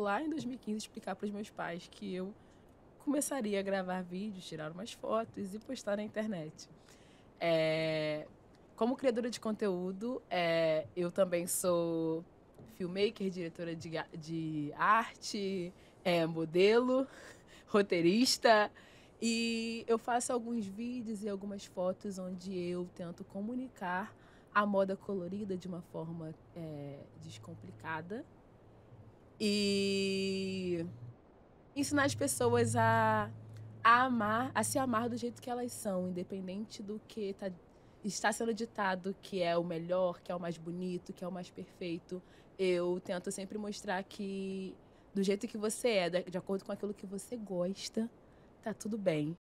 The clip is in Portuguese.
lá em 2015 explicar para os meus pais que eu começaria a gravar vídeos, tirar umas fotos e postar na internet. Como criadora de conteúdo, eu também sou filmmaker, diretora de arte, modelo, roteirista. E eu faço alguns vídeos e algumas fotos onde eu tento comunicar a moda colorida de uma forma descomplicada. E ensinar as pessoas a amar, a se amar do jeito que elas são, independente do que está sendo ditado que é o melhor, que é o mais bonito, que é o mais perfeito. Eu tento sempre mostrar que do jeito que você é, de acordo com aquilo que você gosta, tá tudo bem.